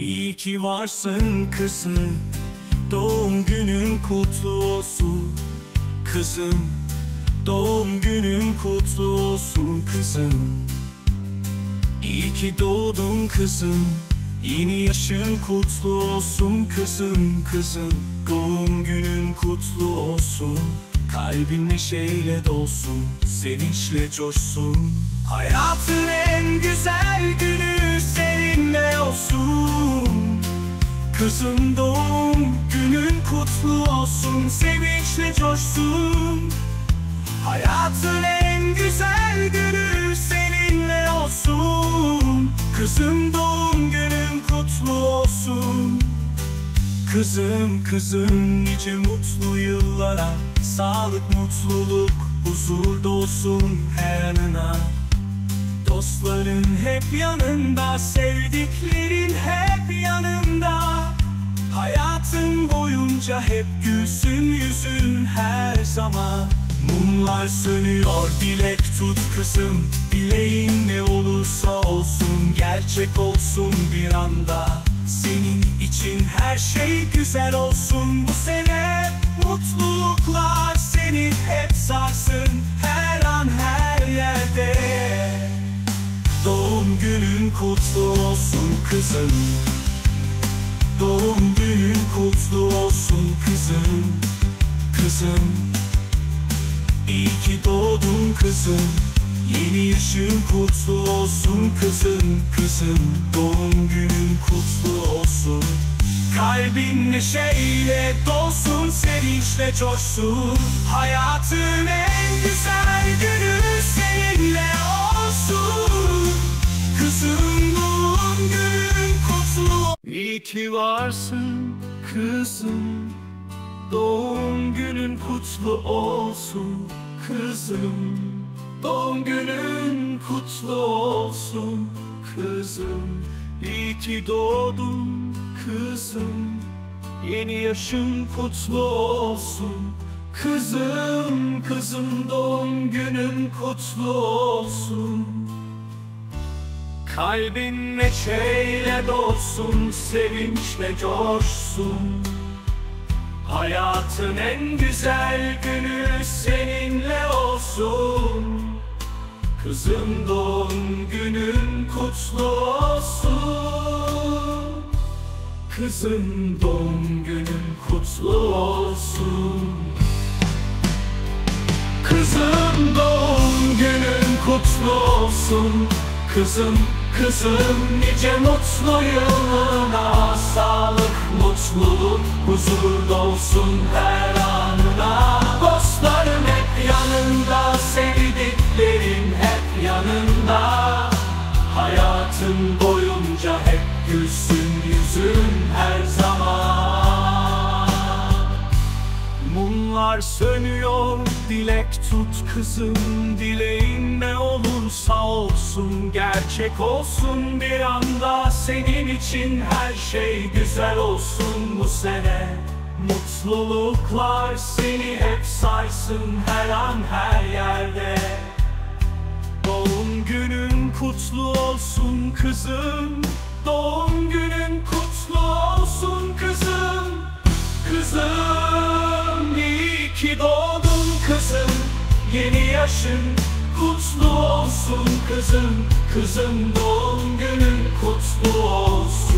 İyi ki varsın kızım, doğum günün kutlu olsun kızım. Doğum günün kutlu olsun kızım. İyi ki doğdun kızım, yeni yaşın kutlu olsun kızım. Doğum günün kutlu olsun, kalbin neşeyle dolsun, sevinçle coşsun. Hayatın en güzel günü seninle olsun kızım. Doğum günün kutlu olsun, sevinçle coşsun. Hayatın en güzel günü seninle olsun kızım. Doğum günün kutlu olsun kızım. Nice mutlu yıllara, sağlık, mutluluk, huzur dolsun her anına. Dostların hep yanında, sevdiklerin hep yanında. Hayatın boyunca hep gülsün yüzün her zaman. Mumlar sönüyor, dilek tut kızım. Dileğin ne olursa olsun, gerçek olsun bir anda. Senin için her şey güzel olsun bu sene. Mutluluklar seni hep sarsın, her an her yerde. Doğum günün kutlu olsun kızım. Doğum günün kutlu olsun kızım. İyi ki doğdun kızım, yeni yaşın kutlu olsun kızım. Doğum günün kutlu olsun, kalbin neşeyle dolsun, sevinçle coşsun. Hayatın en güzel günü seninle olsun kızım. Doğum günün kutlu. İyi ki varsın kızım, doğum günün kutlu olsun kızım. Doğum günün kutlu olsun kızım. İyi ki doğdun kızım, yeni yaşın kutlu olsun kızım. Doğum günün kutlu olsun, kalbin neşeyle dolsun, sevinçle coşsun. Hayatın en güzel günü seninle olsun kızım. Doğum günün kutlu olsun kızım. Doğum günün kutlu olsun kızım. Doğum günün kutlu olsun kızım. Nice mutlu yılına, sağlık, mutluluk, huzur dolsun her anına. Dostların hep yanında, sevdiklerin hep yanında. Hayatın boyunca hep gülsün yüzün her zaman. Mumlar sönüyor, dilek tut kızım. Dileğin ne olursa olsun, gerçek olsun bir anda. Senin için her şey güzel olsun bu sene. Mutluluklar seni hep sarsın her an her yerde. Doğum günün kutlu olsun kızım. Doğum günün kutlu olsun kızım. İyi ki doğdun kızım, yeni yaşın kutlu olsun kızım. Doğum günün kutlu olsun.